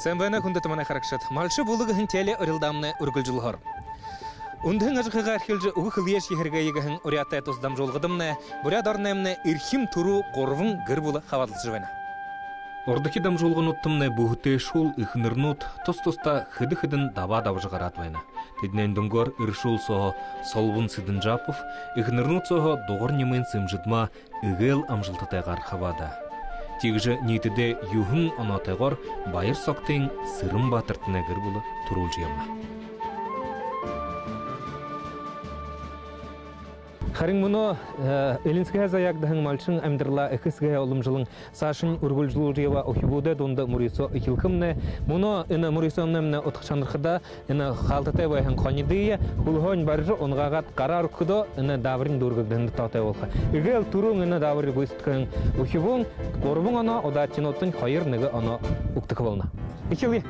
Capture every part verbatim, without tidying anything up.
Сэмбэна хүндэтэмэнэ харакшат. Малшы булыгын теле өрілдамны үргілжілғыр. Ундың ажықыға архилжы ұғы қылияш ехіргейігіхін ұриаттай тұздам жолғыдымны, бұриадарнаймны ирхим тұру қорвың гір бұлы қавадылсы жывайна. Ордaki дамжолғын ұттымны бұғыте шул ұхынырнут тұс-тұста хыды-хыдын даба-дабжы қаратвайна. Тедінен дүнгор үршул соғы солбын сыдын жапыв, ұхынырнут соғы доғыр немін сымжыдма үгел амжылтатайғар қавада. Тегжі нетіде юхын анатайғар байыр соқтың сырым батыртына гір бұлы тұрул жиямна. Харин мұны Элинская заягдахын малшын әмдірла әкісгая олымжылың сашын үргілжілу жева охибуде донды мұрисо үкілкімне. Мұны үні мұрисоннымны отықшанырқыда үні қалтытай байхын қонидыя құлғын баржы онғағат қарар күді үні давырын дұргігдіңді таутай олға. Үгел тұрың үні давыры бұйсыткін охибуң қорбың ана одатчын оттың қайыр нүгі ана ұқтықы болна. Икелі.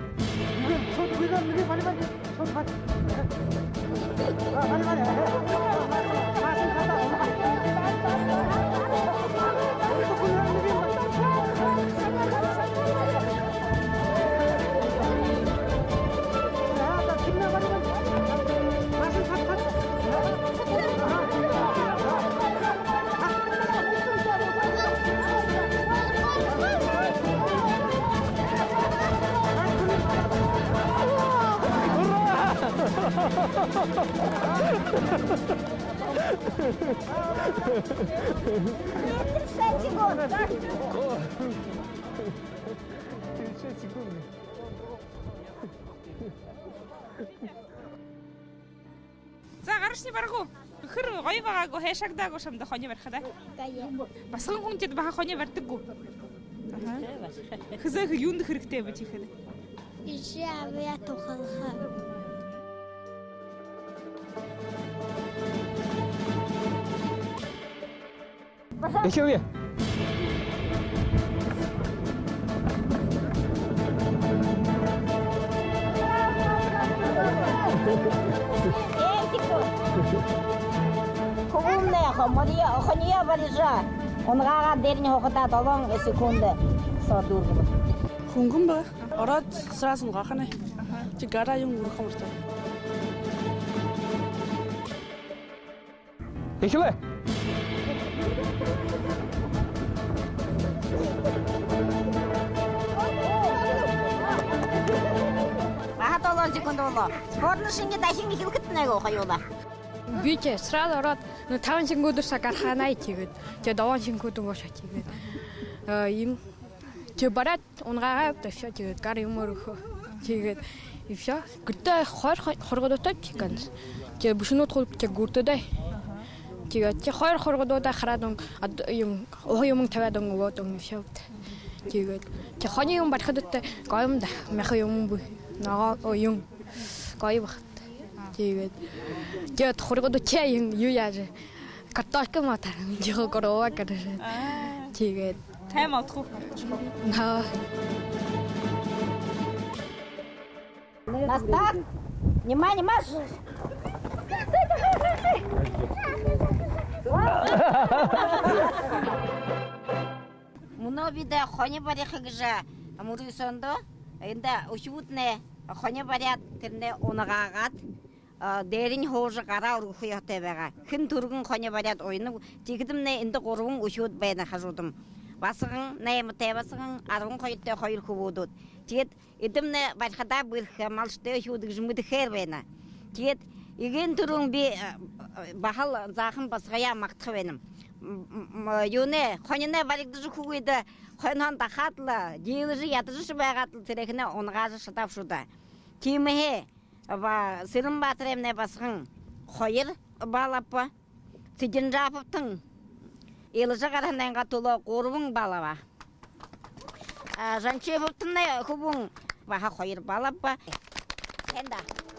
Загарышни баргу. Хыр гойбага го хешагда го шамда хоне бархада. Басын гунтет бага хоне бартыгу. Хыза юнд хырыкте битихеде. Ише авя тохалха. Икелі. Кугунная хомория, охония барижа. Онгаа дерни хохота долон секунды садур. Хунгум ба. Орад сразу гахане. Чигара юм урхамырта. Икелі. Ахатолон секунды боло. Борнышинге дахинге хилкетнего хайола. Бүйте сразу орад таван шингудырса гарханай тигет. Те даван шингуду боша тигет. Им те барат онгаа да всё тигет гар юмурхо тигет. И всё. Гүтэ хор хоргодотой тигэн. Те бушнут холп те гуртодай. Тигет те хор хоргодода харадон юм оюмун тавадон водон всё. Тигет. Те хони юм бархадотта гоймда мах юм бу. Наа оюм. Гойбах. Тигет. Те хоргодо те юм юяж. Картошка матар. Жоо горова кадэ. Тигет. Тэм отху. На. Настак. Внимание, маш. Муно биде хоне барихыгжа амурисондо. Энда ушутне хоне барят терне онагагат. Дерин хожа кара урухуяте бага. Хин тургун хоне барят ойны тигидимне энде горун ушут байна хажудым. Басыгын наймыте басыгын аргын койытте койыр кубудут. Тиет идимне башкада бир малште ушудык жмыды хербена. Тиет иген турун би бахал захын басгая мактı benim. Юне хонене барыгды кугуйда хонан да хатла, дилжи ятыжы багатлы терекне онгажы шатап шуда. Тимехе ва сырым батыремне басгын койыр балапа. Тидин жапыптың Елжа қарандан қатулы қорбың балаба. Жанче бұптынай құбың баға қойыр балапа. Сенда.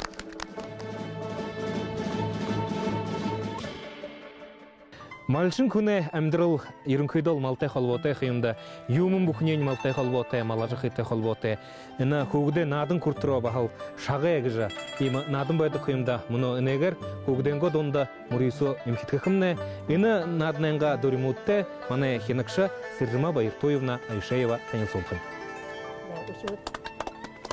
Малшын күні әмдіріл ерінкүйділ малтай қалботы қиымда, юмын бұқынен малтай қалботы, малажы қитай қалботы. Іні көгіде надын күрттіру бағал шағы әгіжі. Имі надын байды қиымда мұны інегер көгіденгі донда мұрису емкеткі қымны. Іні надынанға дөрімутты, маны хенікші Сержима Байыртоевна Айшаева Канилсонқын.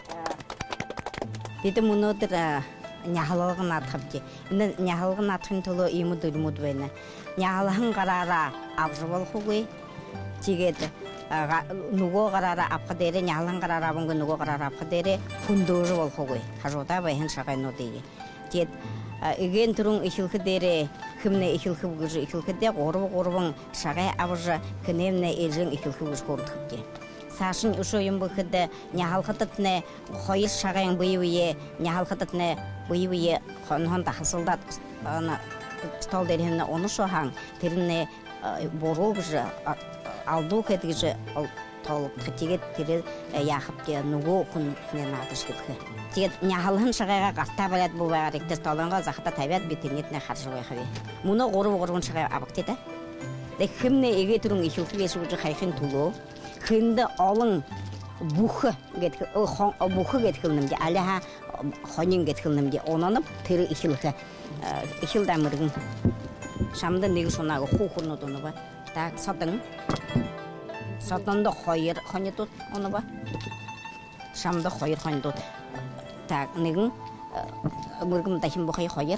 Деди мунодыр няхалгын атхапти. Инде няхалгын атхын толо иму дурмуд байна. Няхалгын карара авжы болхугуй. Тигет нуго карара апхадере няхалгын карара бунга нуго карара апхадере хундожы болхугуй. Хажода байхан шагайно деги. Тет иген турун ихилхи дере кимне ихилхи бугыжы ихилхи де горбу горбун шагай авжы кенемне элжин ихилхи бугыж кордхапти. Сашын ушойым бухыды няхалхататне хойыр шагайын быйвые няхалхататне быйвые хон тахсылдат ана стол деренне оны шохан терне боролгыжы алду кедгыжы толуп тигет тире яхыпте нуго кун не надышкытхы тигет няхалхын шагайга гаста балат булбага ректер толонга захата табиат битинетне харжыбай хаби муну гору горгун шагай абактета де кимне эге турун ихилхвешу хайхын тулу 근데 얼른 부խ get хон 부խ get хилнэмди алиха хонин get хилнэмди ононоп тэр ихилхэ ихилдамыргын шамда нэг шунаг хуухнууд оно ба так сотон сотондо хоёр хонитут оно ба шамда хоёр хонитут так нэгэн мөргөм дахин бухай хоёр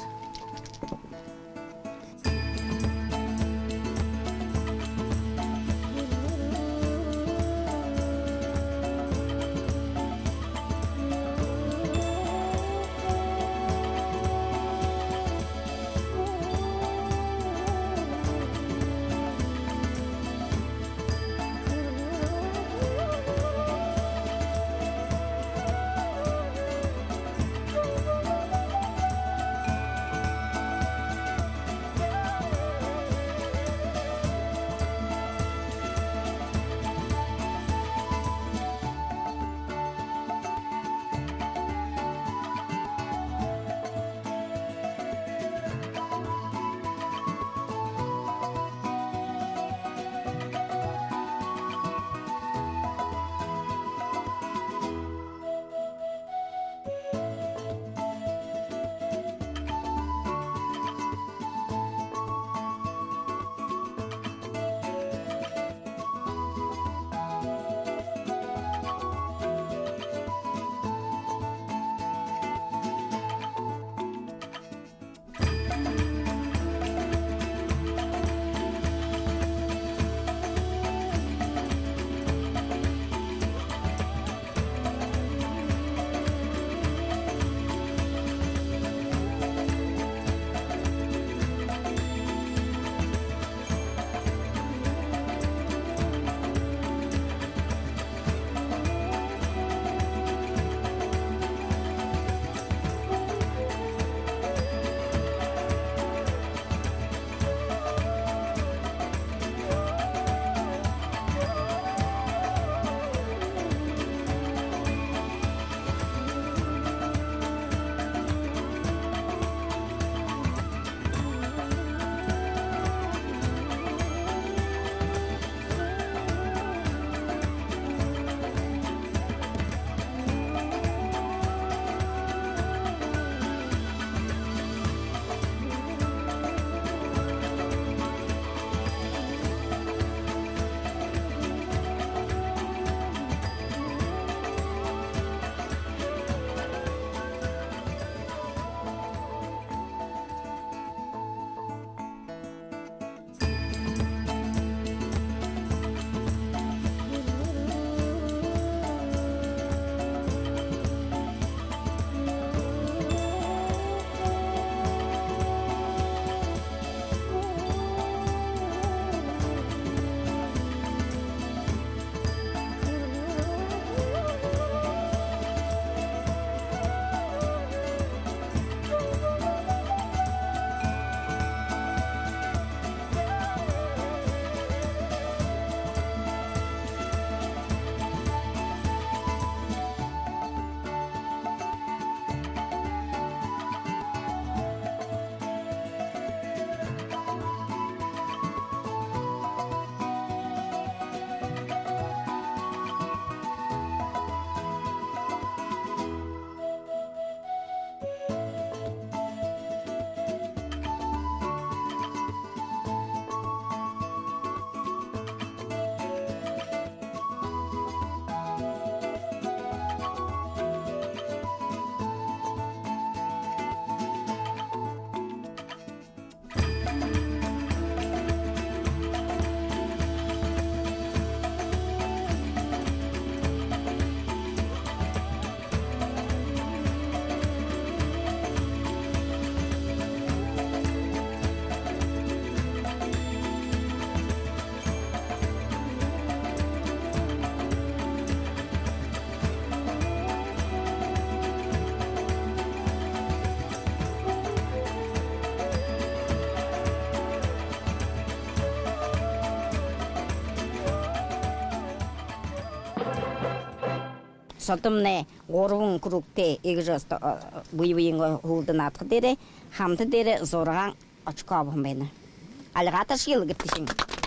сотымне орвун крукте эгжос буйвуйын хулдын атқы дере, хамты дере зорған очко абым бені. Алғата шыл гіптішін.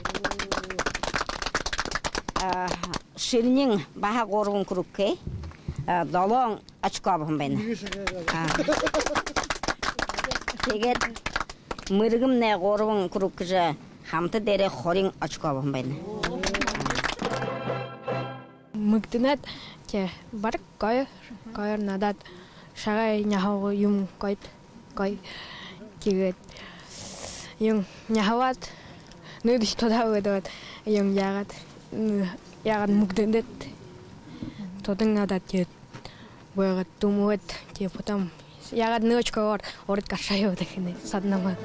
Ширнің баха орвун крукке долон очко абым бені. Тегет мыргымне орвун крукке хамты дере хорин очко абым бені. Мыгдынат те бар кой койр надат шагай няхау юм койт кой тигет юм няхават нөдиш тода өдөт юм ягат ягат мыгдынат тодын надат те бөгөт тумует те потом ягат ночко ор орт кашаю дехне саднама.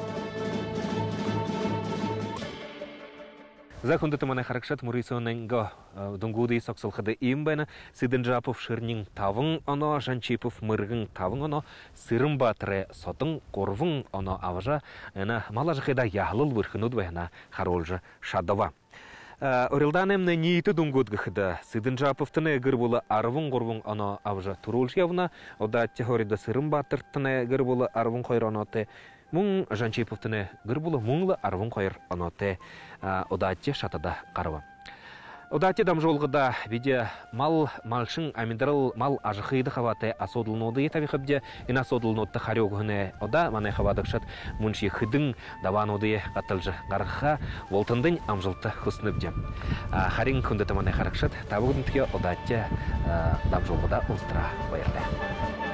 Захунды тыманы харакшат мурисоненго дунгуды соксылхады имбайна Сиденжапов шырнин тавың оно Жанчипов мыргын тавың оно сырым батыры сотың корвың оно аважа ана малажыхыда яхлыл вырхынуд вайна харолжы шадова. Орилданемне нииты дунгудгыхыда Сиденжаповтыны гыр болы арвың корвың оно аважа турулж явна ода теорида сырым батыртыны гыр болы арвың койроноты Мун Жанчиповтыны гыр болы мунлы арвың койр оноты одатте шатада қарыва. Одатте дамжолғыда виде мал малшың аминдарыл мал ажықыйды хаваты асодылноды етави қыбде ина асодылнодты харёгыны ода маны хавадықшат мұнши хыдың даваноды қатылжы ғарыққа волтындың амжылты хүсныбде. Харин күнді таманы харақшат табығынтыке одатте дамжолғыда ұлстыра байырды.